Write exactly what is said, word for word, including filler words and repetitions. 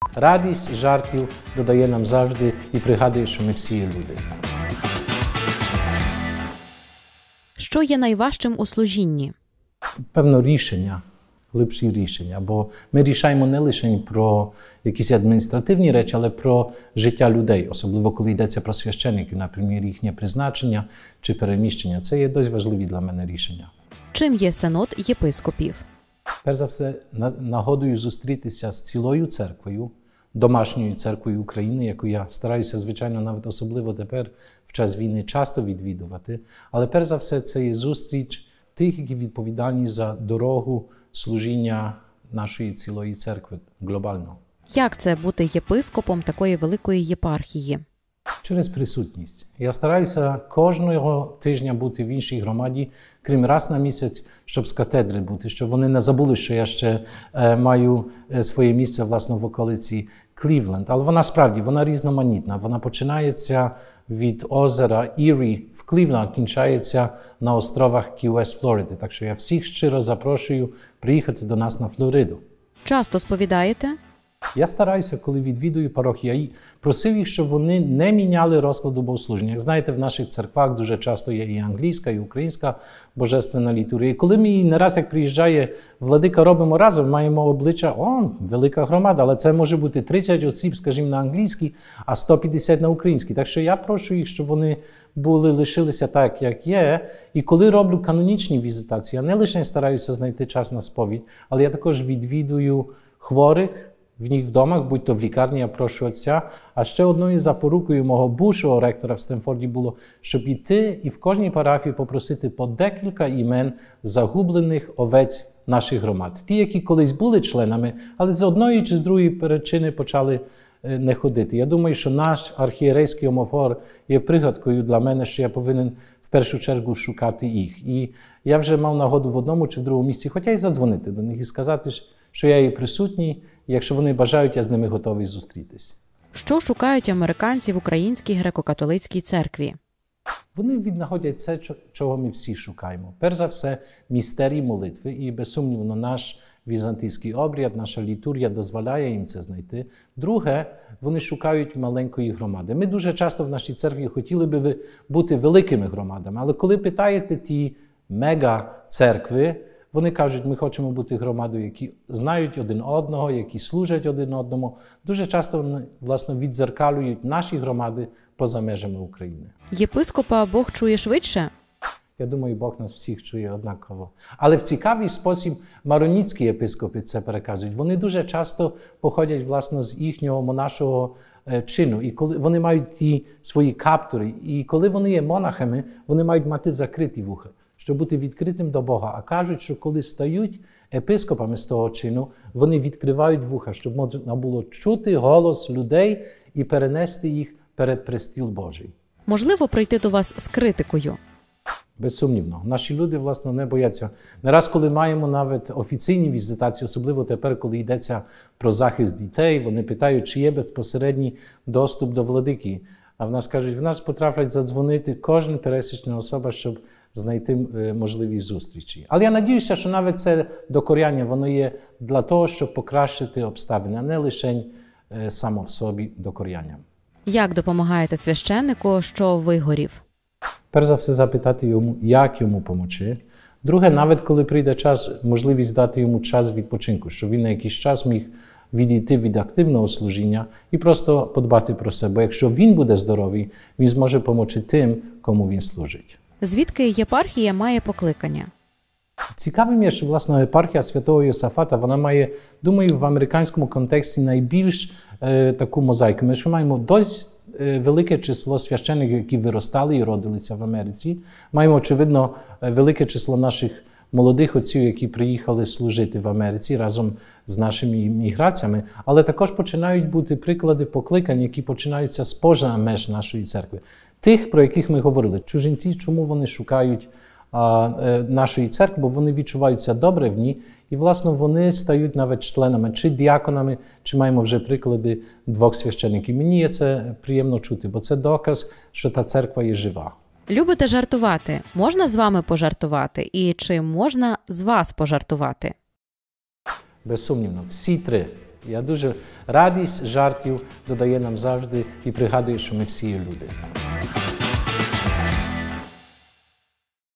Радість жартів додає нам завжди і пригадує, що ми всі є люди. Що є найважчим у служінні? Певно, рішення, глибші рішення. Бо ми рішаємо не лише про якісь адміністративні речі, але про життя людей. Особливо, коли йдеться про священників, наприклад, їхнє призначення чи переміщення. Це є досить важливі для мене рішення. Чим є синод єпископів? Перш за все, нагодою зустрітися з цілою церквою, домашньою церквою України, яку я стараюся, звичайно, навіть особливо тепер, в час війни, часто відвідувати. Але перш за все, це є зустріч тих, які відповідальні за дорогу служіння нашої цілої церкви глобально. Як це бути єпископом такої великої єпархії? Через присутність. Я стараюся кожного тижня бути в іншій громаді, крім раз на місяць, щоб з катедри бути, щоб вони не забули, що я ще е, маю своє місце, власне, в околиці Клівленд. Але вона справді, вона різноманітна. Вона починається від озера Ірі в Клівленд, кінчається на островах Кі-Вест, Флориди. Так що я всіх щиро запрошую приїхати до нас на Флориду. Часто сповідаєте? Я стараюся, коли відвідую парохію, я просив їх, щоб вони не міняли розкладу богослужіння. Як знаєте, в наших церквах дуже часто є і англійська, і українська божественна літургія. І коли ми не раз, як приїжджає владика, робимо разом, маємо обличчя, о, велика громада, але це може бути тридцять осіб, скажімо, на англійській, а сто п'ятдесят на українській. Так що я прошу їх, щоб вони були, лишилися так, як є. І коли роблю канонічні візитації, я не лише стараюся знайти час на сповідь, але я також відвідую хворих, в них вдома, будь-то в лікарні, я прошу отця. А ще одною запорукою мого бувшого ректора в Стенфорді було, щоб іти і в кожній парафії попросити по декілька імен загублених овець наших громад. Ті, які колись були членами, але з одної чи з другої причини почали не ходити. Я думаю, що наш архієрейський омофор є пригадкою для мене, що я повинен в першу чергу шукати їх. І я вже мав нагоду в одному чи в другому місці, хоча й задзвонити до них і сказати, що я є присутній, і якщо вони бажають, я з ними готовий зустрітись. Що шукають американці в Українській греко-католицькій церкві? Вони віднаходять це, чого ми всі шукаємо. Перш за все, містерії молитви, і безсумнівно наш візантійський обряд, наша літургія дозволяє їм це знайти. Друге, вони шукають маленької громади. Ми дуже часто в нашій церкві хотіли би бути великими громадами, але коли питаєте ті мега-церкви, вони кажуть, ми хочемо бути громадою, які знають один одного, які служать один одному. Дуже часто вони, власне, віддзеркалюють наші громади поза межами України. Єпископа Бог чує швидше? Я думаю, Бог нас всіх чує однаково. Але в цікавий спосіб мароніцькі єпископи це переказують. Вони дуже часто походять, власне, з їхнього монашого чину. І коли вони мають ті свої каптури, і коли вони є монахами, вони мають мати закриті вуха, щоб бути відкритим до Бога. А кажуть, що коли стають епископами з того чину, вони відкривають вуха, щоб можна було чути голос людей і перенести їх перед престіл Божий. Можливо, прийти до вас з критикою? Безсумнівно. Наші люди, власне, не бояться. Не раз, коли маємо навіть офіційні візитації, особливо тепер, коли йдеться про захист дітей, вони питають, чи є безпосередній доступ до владики. А в нас кажуть, в нас потраплять задзвонити кожна пересічна особа, щоб знайти можливість зустрічі. Але я надіюся, що навіть це докоряння, воно є для того, щоб покращити обставини, а не лише само в собі докорянням. Як допомагаєте священнику, що вигорів? Перш за все запитати йому, як йому допомогти. Друге, навіть коли прийде час, можливість дати йому час відпочинку, щоб він на якийсь час міг відійти від активного служіння і просто подбати про себе. Бо якщо він буде здоровий, він зможе допомогти тим, кому він служить. Звідки єпархія має покликання? Цікавим є, що, власне, єпархія Святого Йосафата, вона має, думаю, в американському контексті найбільш е, таку мозаїку. Ми ж маємо досить е, велике число священиків, які виростали і родилися в Америці. Маємо, очевидно, велике число наших молодих отців, які приїхали служити в Америці разом з нашими міграціями. Але також починають бути приклади покликань, які починаються з поза меж нашої церкви. Тих, про яких ми говорили. Чужинці, чому вони шукають а, е, нашої церкви, бо вони відчуваються добре в ній. І, власне, вони стають навіть членами, чи діаконами, чи маємо вже приклади двох священиків. Мені є це приємно чути, бо це доказ, що та церква є жива. Любите жартувати? Можна з вами пожартувати? І чи можна з вас пожартувати? Безсумнівно. Всі три. Я дуже радість жартів додає нам завжди і пригадує, що ми всі є люди.